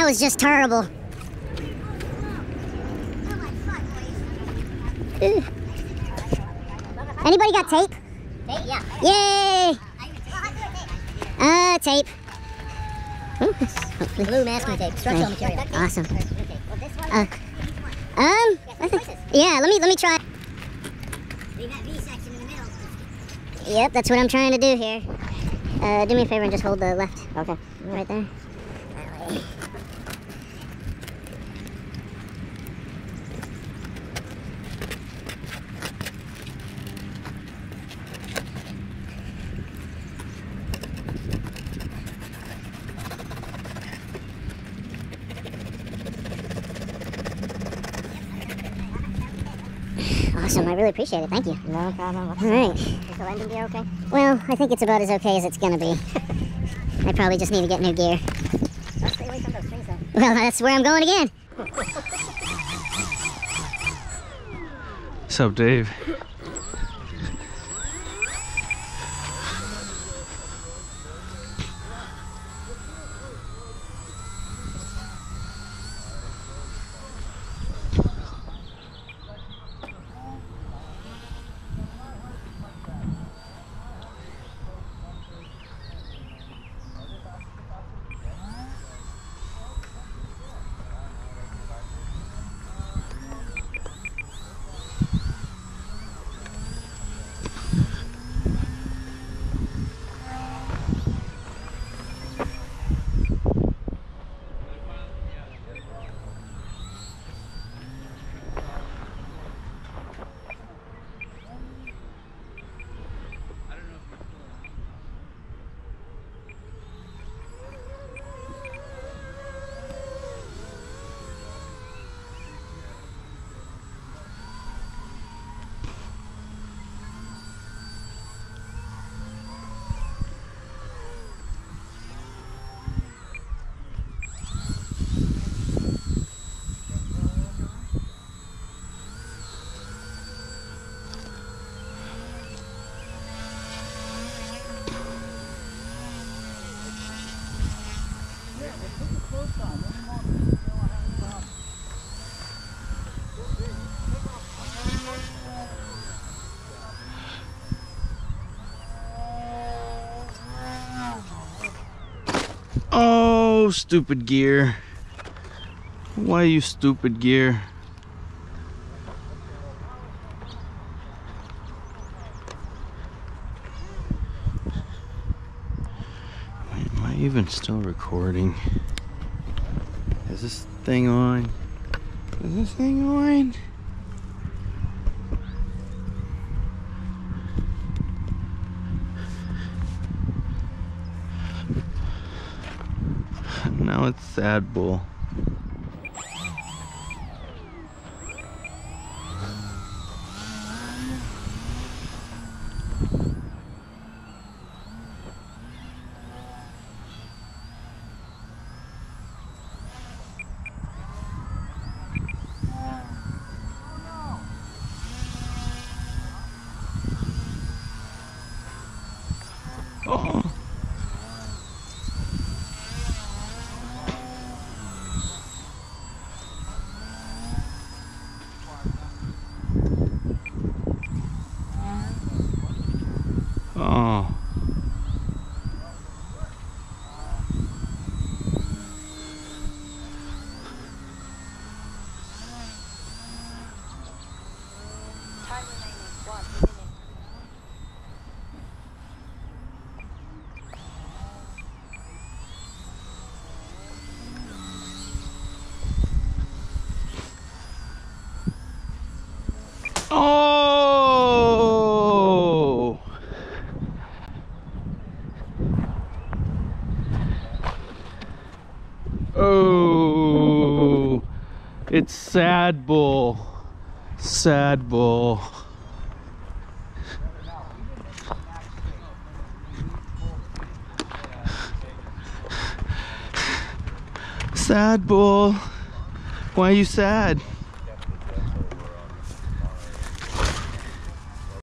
That was just terrible. Ooh. Anybody got tape? Tape, yeah. Yay! Tape. Ooh, blue masking tape, structural material. Awesome. Yeah, let me try. Yep, that's what I'm trying to do here. Do me a favor and just hold the left. Okay. Right there. Awesome, I really appreciate it, thank you. No problem. All right. Is the landing gear okay? Well, I think it's about as okay as it's gonna be. I probably just need to get new gear. Let's stay away from those strings, though. Well, that's where I'm going again. What's up, Dave? Oh, stupid gear. Why you stupid gear? Wait, am I even still recording? Is this thing on? Is this thing on? Now it's SadBull. Oh. Oh. Time remaining 1 minute. Oh! Oh! It's SadBull. SadBull. SadBull. Why are you sad?